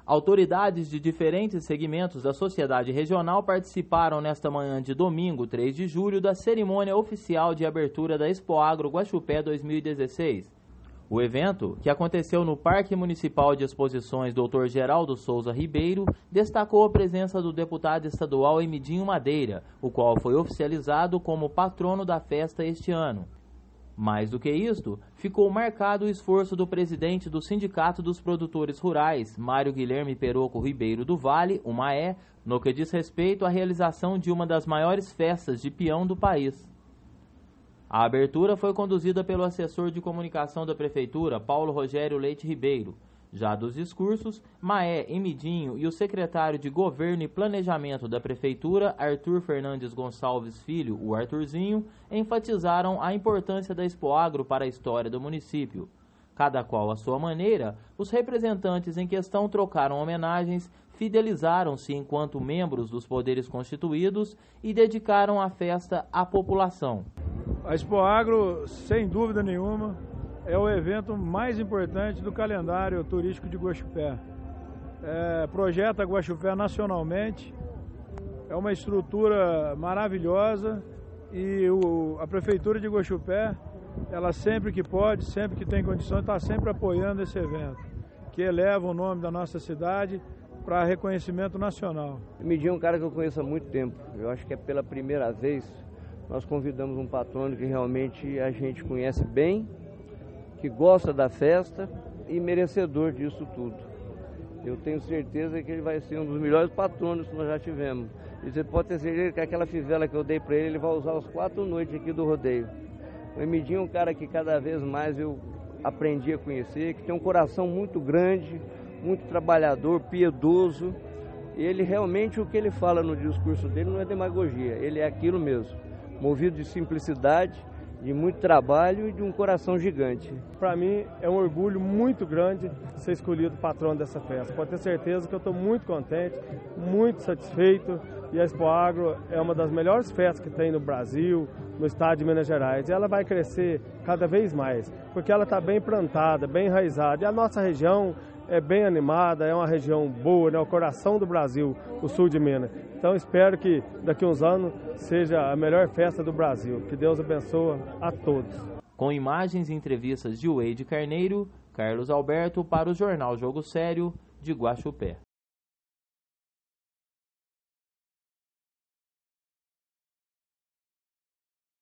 Autoridades de diferentes segmentos da sociedade regional participaram nesta manhã de domingo, 3 de julho, da cerimônia oficial de abertura da Expoagro Guaxupé 2016. O evento, que aconteceu no Parque Municipal de Exposições Dr. Geraldo Souza Ribeiro, destacou a presença do deputado estadual Emidinho Madeira, o qual foi oficializado como patrono da festa este ano. Mais do que isto, ficou marcado o esforço do presidente do Sindicato dos Produtores Rurais, Mário Guilherme Peroco Ribeiro do Vale, o MAE, no que diz respeito à realização de uma das maiores festas de peão do país. A abertura foi conduzida pelo assessor de comunicação da Prefeitura, Paulo Rogério Leite Ribeiro. Já dos discursos, Maé, Emidinho e o secretário de Governo e Planejamento da Prefeitura, Arthur Fernandes Gonçalves Filho, o Arthurzinho, enfatizaram a importância da Expoagro para a história do município. Cada qual à sua maneira, os representantes em questão trocaram homenagens, fidelizaram-se enquanto membros dos poderes constituídos e dedicaram a festa à população. A Expoagro, sem dúvida nenhuma, é o evento mais importante do calendário turístico de Guaxupé. Projeta Guaxupé nacionalmente, é uma estrutura maravilhosa e a Prefeitura de Guaxupé, ela sempre que pode, sempre que tem condições, está sempre apoiando esse evento, que eleva o nome da nossa cidade para reconhecimento nacional. Emidinho é um cara que eu conheço há muito tempo, eu acho que é pela primeira vez nós convidamos um patrono que realmente a gente conhece bem, que gosta da festa e merecedor disso tudo. Eu tenho certeza que ele vai ser um dos melhores patronos que nós já tivemos. E você pode ter certeza que aquela fivela que eu dei para ele vai usar as 4 noites aqui do rodeio. O Emidinho é um cara que cada vez mais eu aprendi a conhecer, que tem um coração muito grande, muito trabalhador, piedoso. Ele realmente, o que ele fala no discurso dele não é demagogia, ele é aquilo mesmo, movido de simplicidade, de muito trabalho e de um coração gigante. Para mim é um orgulho muito grande ser escolhido patrono dessa festa. Pode ter certeza que eu estou muito contente, muito satisfeito, e a Expoagro é uma das melhores festas que tem no Brasil, no estado de Minas Gerais. E ela vai crescer cada vez mais, porque ela está bem plantada, bem enraizada. E a nossa região é bem animada, é uma região boa, né? O coração do Brasil, o sul de Minas. Então espero que daqui a uns anos seja a melhor festa do Brasil. Que Deus abençoe a todos. Com imagens e entrevistas de Wade Carneiro, Carlos Alberto para o Jornal Jogo Sério de Guaxupé.